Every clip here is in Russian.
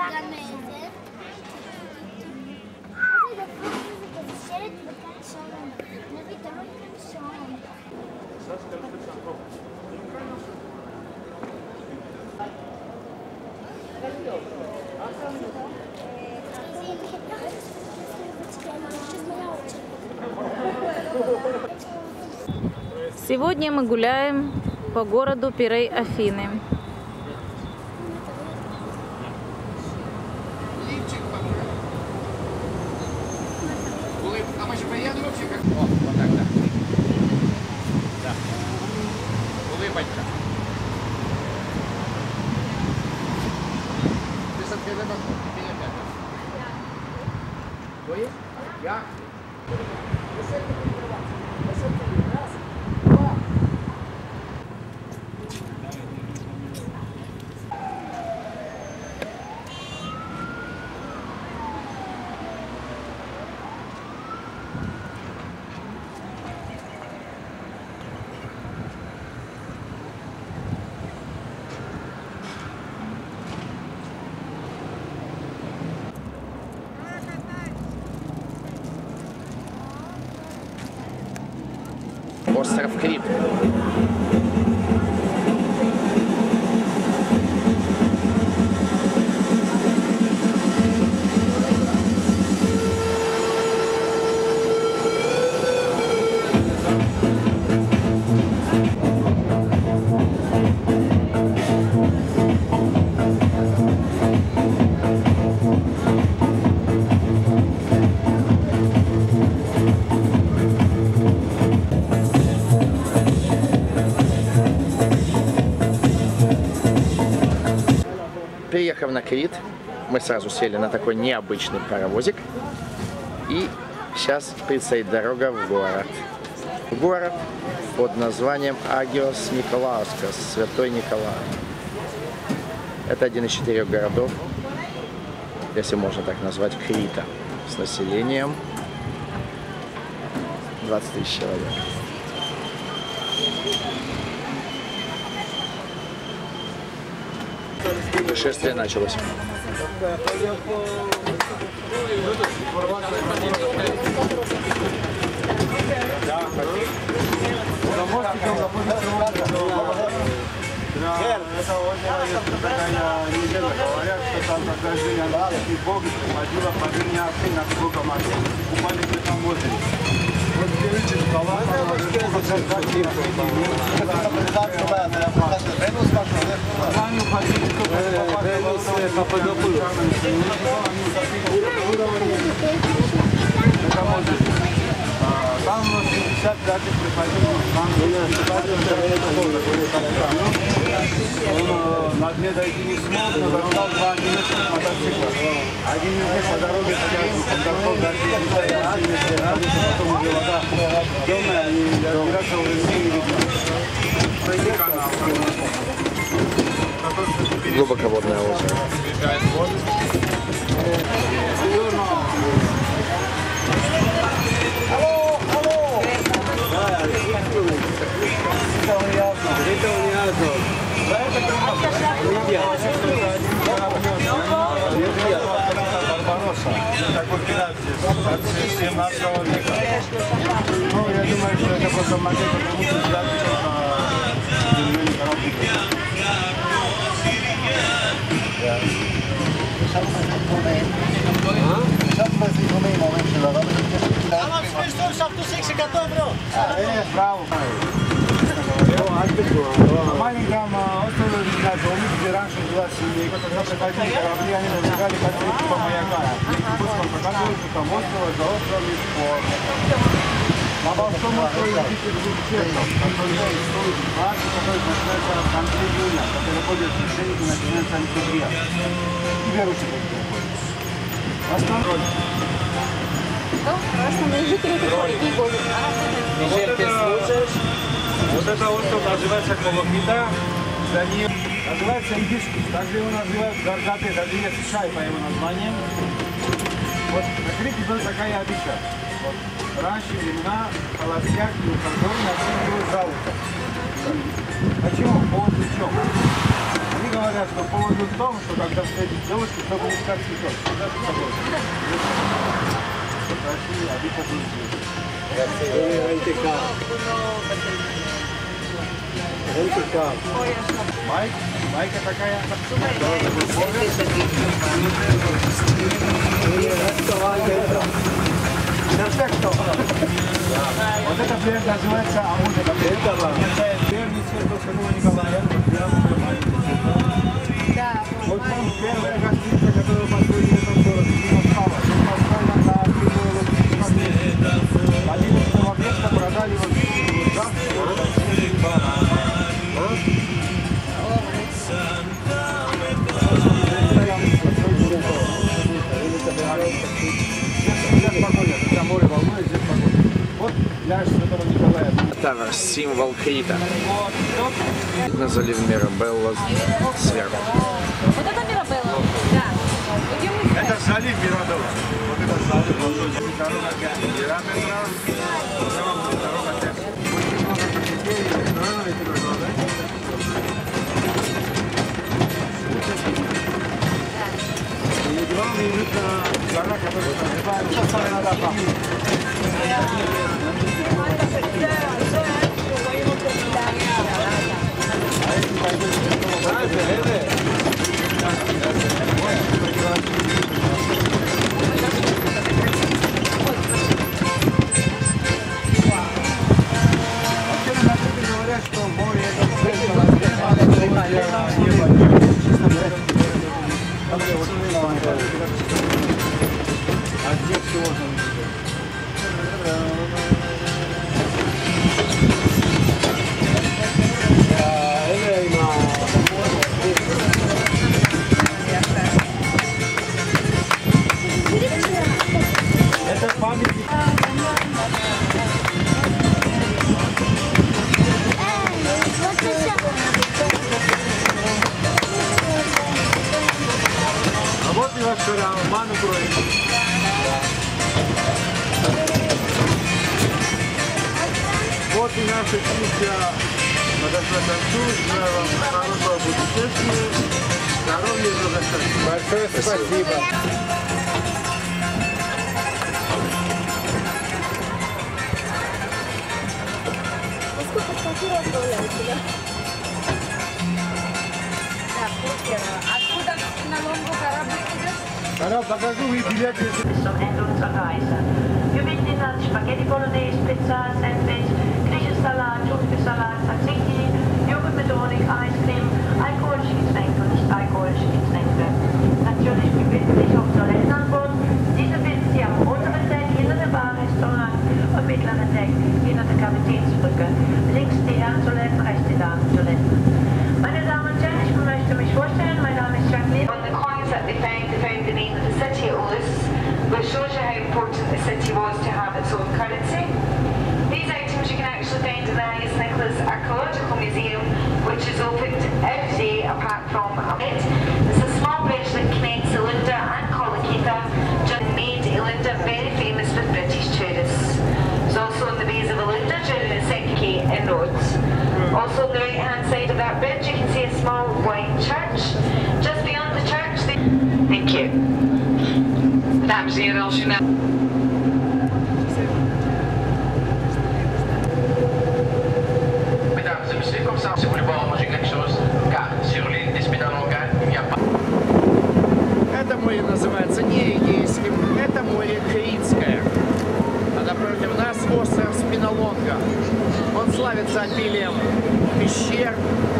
Сегодня мы гуляем по городу Пирей Афины. А мы же поедем вообще как... О, вот так, да. Да. Улыбочка. Ты с открытым окном. Ты опять. Кто есть? Я. Остров Крит. Приехав на Крит, мы сразу сели на такой необычный паровозик. И сейчас предстоит дорога в город. Город под названием Агиос Николаускас, Святой Николай. Это один из 4 городов, если можно так назвать, Крита, с населением 20 000 человек. Шествие началось. Это озеро, если такая неделя, говорят, что там как жизнь английский бог приходила по жизни Афина с богом Афин. Купались в этом озере. Вот берите скала, там 65 приходил, он на дне дойти не смог, но застал 2 одиночных мотоцикла. Один из них по дороге он дошел до потом уже вода темная, они разбираться уже не видно. Глубоководное озеро. Такой пират от 17 века. Ну, я думаю, что это просто момент, потому что взгляд на деревянный корабль. Браво! На маленьком острове Винодоме, где раньше жила семейка, когда приходили корабли, они набегали по 3 маяка. Пускай показывают, что там острова за островом спор. На большом острове Питер Гудчерков, который стоит башни, который начинается в конце июня, который ходит в течение и начинается в октябре. И верующие приходят. Основной. Основные жители приходят. Мишель, ты слушаешь? Вот это остров называется Колокита, за ним называется Игишкус, также его называют Горгаты, даже есть шай по его названиям. Вот на Крите была такая обыча. Вот, раньше времена холостяк и ухажер носили его за ухо. Почему? Повод в чем? Они говорят, что повод в том, что когда встретишь девушку, чтобы не искать цветок. Майка такая. Перфекто. Вот это пленка называется амузика. Первый цвет был Святого Николая. Вот там первая гостиница, которую построили в этом городе, Димоскава. Построена на прямой лодке. 11 века продали вот вот пляж Святого Николая. Тавр, символ Крита. Видно залив Мирабелла сверху. Вот это Мирабелла? Да. Это залив Мирабелла. Вот это залив. Дорога Мирабелла. Дорога очень много детей. И два минута гора, которая называется Саренадапа. Говорят, что море а где все это памятник. А вот и ваш ману кроет. Вот и наша пища. Подошла к концу. Желаю вам хорошего путешествия. Здоровья и благополучия. Большое спасибо. Откуда на лонгу корабль идет? Тогда покажу и билет. Wir bieten Ihnen an Spaghetti Bolognese, Pizza, Sandwich, griechischer Salat, Thunfischsalat, Tzatziki, Joghurt mit Honig, Eiscreme, alkoholische Getränke und nicht alkoholische Getränke. Natürlich befinden sich auch Toiletten an Bord. Diese finden Sie am unteren Deck, hinter der Bar, Restaurant und mittleren Deck, hinter der Kapitänsbrücke. Links die Herrentoiletten, rechts die Damentoiletten. Meine Damen und Herren, ich möchte mich vorstellen, mein Name ist Jacqueline. On the coins that they found the name of the city at Ulus, which shows you how important the city was to have its own currency. These items you can actually find in the Agnes Nicholas Archaeological Museum, which is opened every day apart from it. It's a small bridge that connects Elunda and Colaquita, just made Elunda very famous with British tourists. It's also on the bays of Elunda during the second Kate in Rhodes. Also on the right hand side of that bridge you can see a small white church. Just beyond the church, thank you. Dames en heren, als u naar... Mesdames et messieurs, comme ça, si vous voulez voir manger quelque chose, car sur l'île d'Espinalonga, il n'y a pas... Это море называется не Эгейским, это море Критское. А напротив нас остров Спинолонга. Он славится обилием пещер.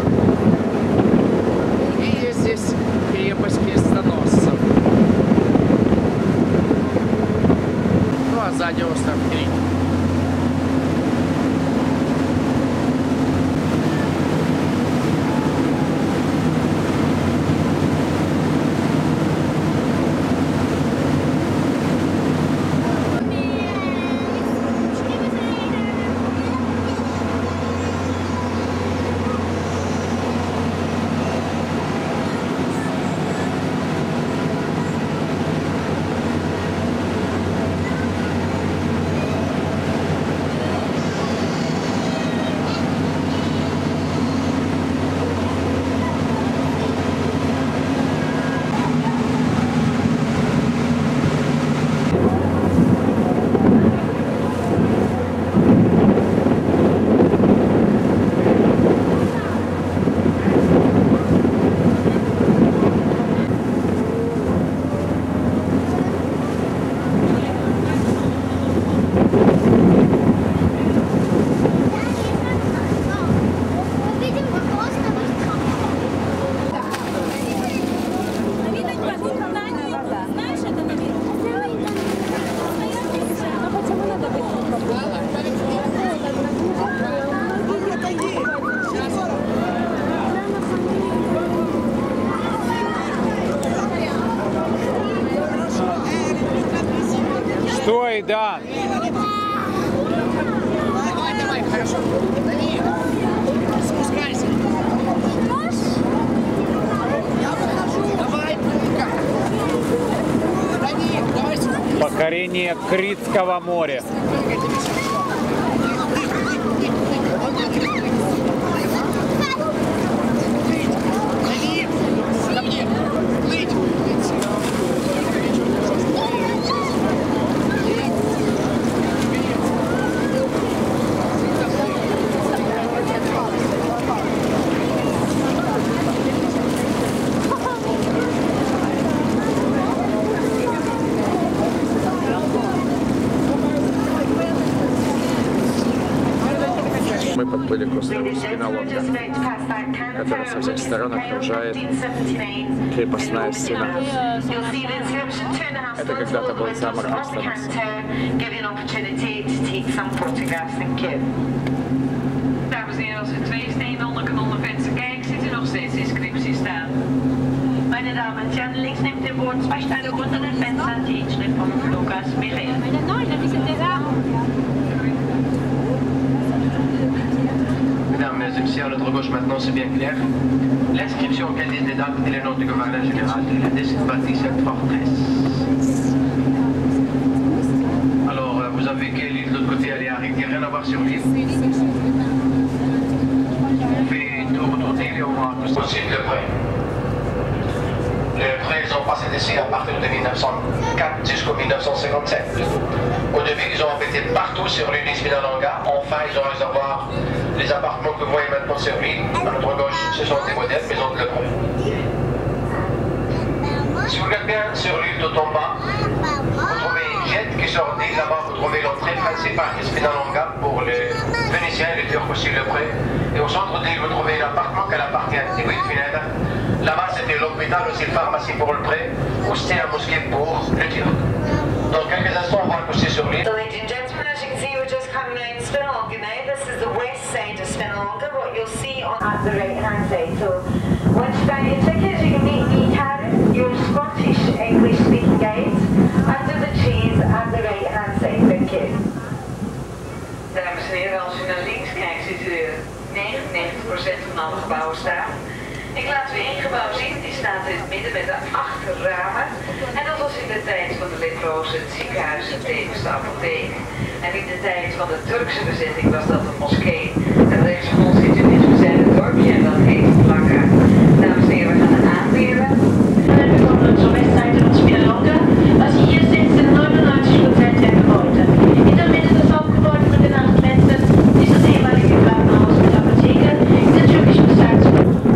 И есть здесь крепость крестоносцев. Майдан. Давай, хорошо. Дави. Спускайся. Я выхожу. Давай, прыгай. Дави, давай сюда. Покорение Критского моря. Мы подплыли к острову Спинолонга, который со всех сторон окружает крепостная стена. Это когда-то был замок Констанс. Dames en heren, als er 2 stenen onder kanonnenvenster kijkt, ziet u nog steeds de inscriptie staan. Meine Damen und Herren, links neben dem Boot 2 Steine unter dem Fenster, die Inschrift von Lukas Michael. Mesdames et messieurs, à notre gauche maintenant, c'est bien clair. L'inscription auquel disent les dates et les noms du gouverneur général, il a décidé de bâtir cette forteresse. Alors, vous avez vu que l'île de l'autre côté, elle est aride, il n'y a rien à voir sur l'île. On fait un tour autour d'île et on voit tout ça. Aussi le prêt. Les prêts, ils ont passé d'ici à partir de 1904 jusqu'en 1957. Au début, ils ont embêté partout sur l'île d'Spinalonga. Enfin, ils ont réussi à voir les appartements que vous voyez maintenant sur l'île. À notre gauche, ce sont des modèles maisons de Lepreux. Si vous regardez bien sur l'île tout en bas, vous trouvez une jette qui sort d'île. Là-bas, vous trouvez l'entrée principale de Spinalonga pour les Vénitiens, les Turcs aussi Lepreux. Et au centre de l'île, vous trouvez l'appartement qui appartient à Tigui Fineda. Là-bas, c'était l'hôpital, aussi une pharmacie pour le prêt, ou c'était la mosquée pour le Turc. Dans quelques instants, on va le pousser sur l'île. Ladies and gentlemen, as you can see, we're just coming around Spinalonga now. This is the west side of Spinalonga, what you'll see on at the right-hand side. So, once you buy your tickets, you can meet me, Karen, your Scottish English-speaking guide, under the trees at the right-hand side. Thank you. Dames en heren, als u naar links kijkt, ziet u 99% van alle gebouwen staan. Ik laat u één gebouw zien, die staat in het midden met de achterramen. En dat was in de tijd van de leprozen het ziekenhuis en tevens de apotheek. En in de tijd van de Turkse bezetting was dat een moskee. En rechtsgrond ziet u dit bezette dorpje en dat heet Plaka. Dames en heren, we gaan het aanleren. Wir befinden uns zur Westzeit von Spinalonga. Was Sie hier sehen, sind 99% der Gebäude. In der Mitte des Hauptgebäudes mit den 8 Fenstern ist das ehemalige Krankenhaus mit Apotheke in der türkischen Besatzung.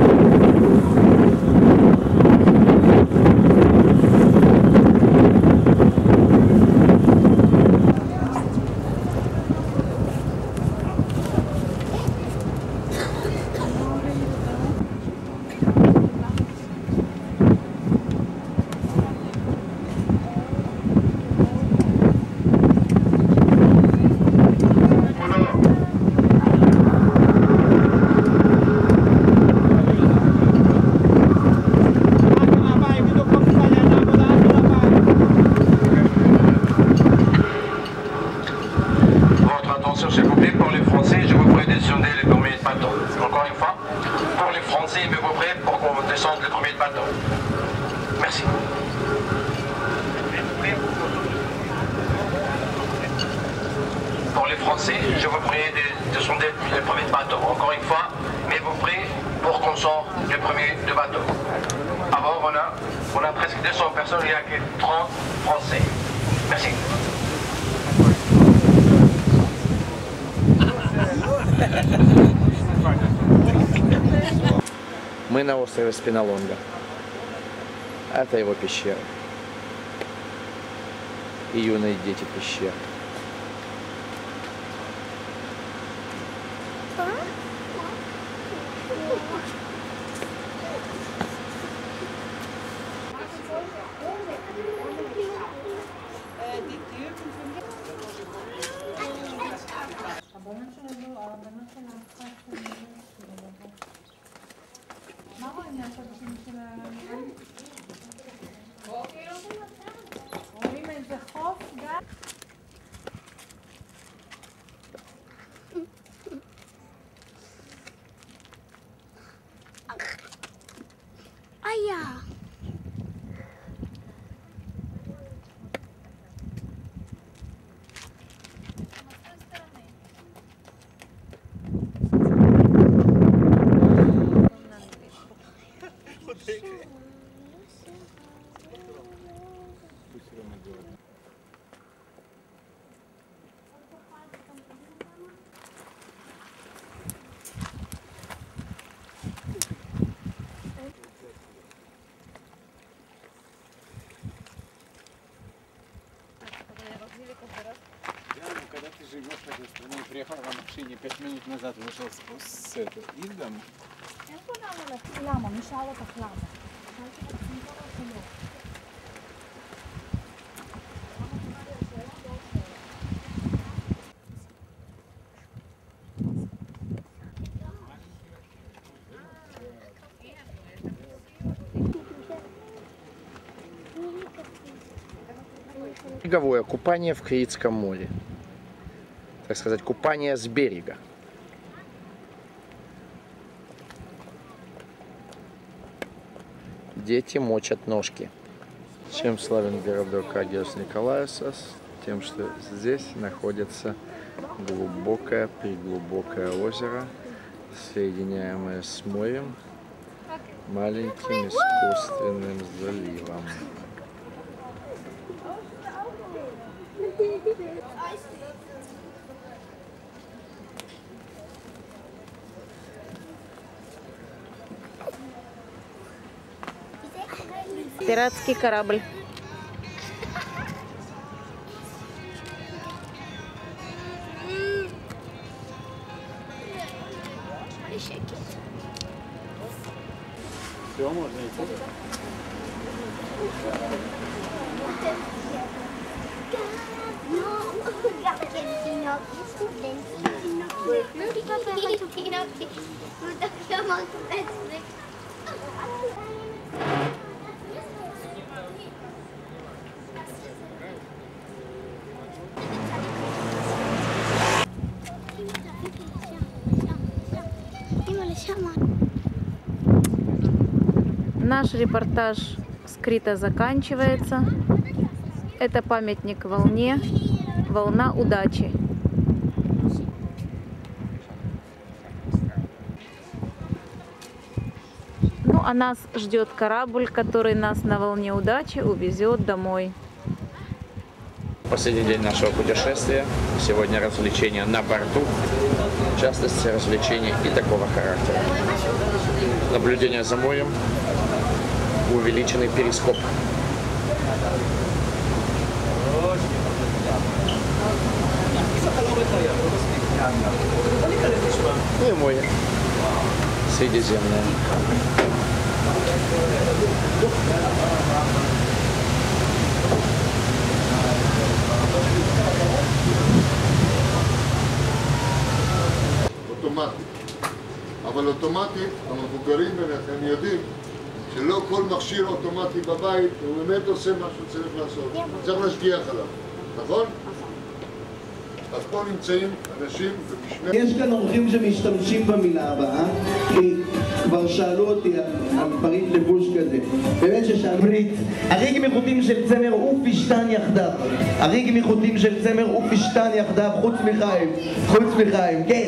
Merci. Pour les Français, je vous prie de sonder le premier bateau. Encore une fois, mais vous priez pour qu'on sorte du premier de bateau. Avant, on a presque 200 personnes, il n'y a que 30 Français. Merci. Мы на острове Спинолонга. Это его пещера. И юные дети пещеры. твоя. Когда ты живешь в этой стране, приехал на машине 5 минут назад, вышел с этого Индом. Береговое купание в Критском море. Так сказать, купание с берега. Дети мочат ножки. Чем славен городок Агиос Николаосос? Тем, что здесь находится глубокое озеро, соединяемое с морем маленьким искусственным заливом. Пиратский корабль. Все, можно идти. Наш репортаж с Крита заканчивается. Это памятник волне, волна удачи. Ну а нас ждет корабль, который нас на волне удачи увезет домой. Последний день нашего путешествия. Сегодня развлечения на борту. В частности, развлечения и такого характера. Наблюдение за морем, увеличенный перископ. И море Средиземное. אוטומטית. אבל אוטומטית, המבוגרים ביניכם יודעים שלא כל מכשיר אוטומטי בבית הוא באמת עושה מה שהוא צריך לעשות. צריך להשגיח עליו, נכון? אז פה נמצאים אנשים ובשמי... יש כאן אורחים שמשתמשים במילה הבאה, כי כבר שאלו אותי על פריט לבוש כזה. באמת ששאלו פריט. הריג מחוטים של צמר ופשטן יחדיו. הריג מחוטים של צמר ופשטן יחדיו, חוץ מחיים, כן.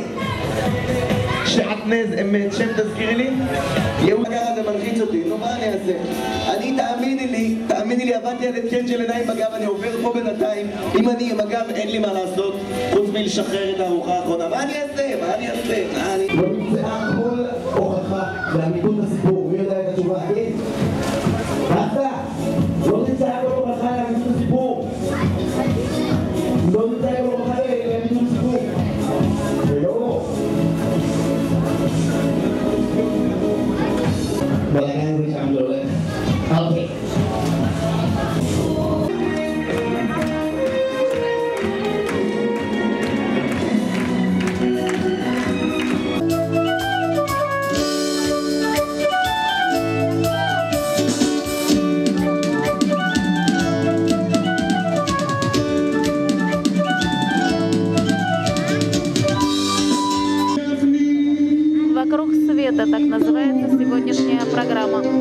שעטנז אמת, שם תזכירי לי? יהוד הגר הזה מלחיץ אותי, נו מה אני אעשה? אני, תאמיני לי, עבדתי על התקן של עיניים בגב, אני עובר פה בינתיים. אם אני עם הגב, אין לי מה לעשות, חוץ מלשחרר את הארוחה האחרונה. מה אני אעשה? לא נמצאה כל הוכחה לאמיתות הסיפור, מי יודע את התשובה? כן? ואתה, לא נמצאה כל הוכחה לאמיתות הסיפור. לא נמצאה כל הוכחה לאמיתות הסיפור. ולא. בלגן זה שם לא הולך. אוקיי. «Вокруг света» — так называется сегодняшняя программа.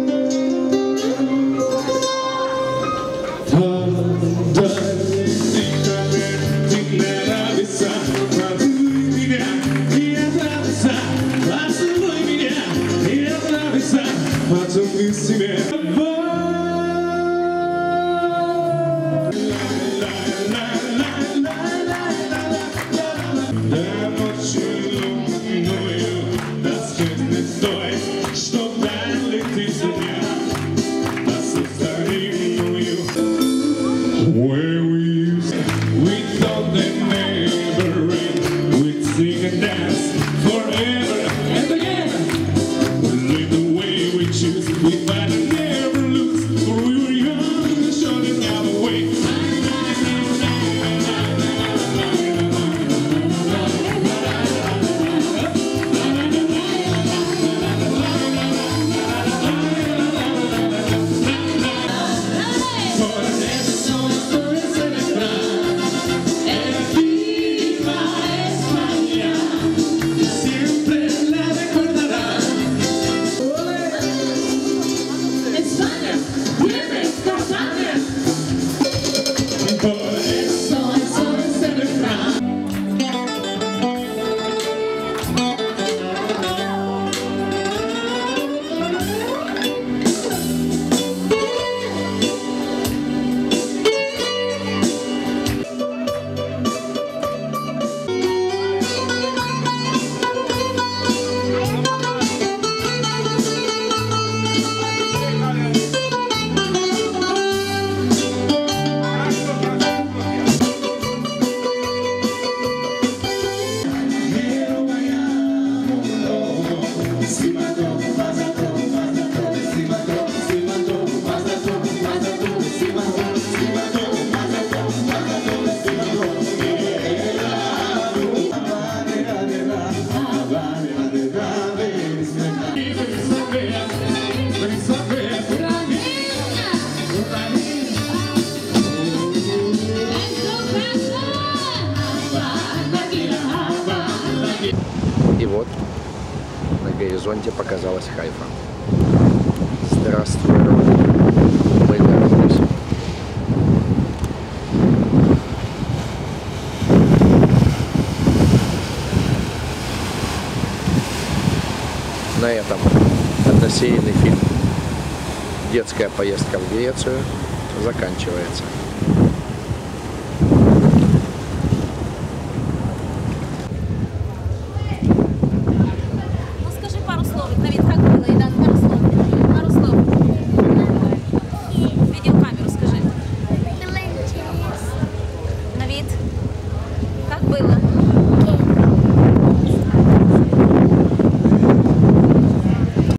И вот на горизонте показалась Хайфа. Здравствуй, мы вернулись. На этом односерийный фильм «Детская поездка в Грецию» заканчивается. Ну скажи пару слов, Давид, как было, Идан, пару слов. Пару слов. Видеокамеру скажи. Давид.